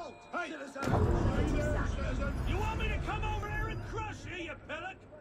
Halt! Hey! Citizen! Hey there, citizen! You want me to come over there and crush you, you pillock?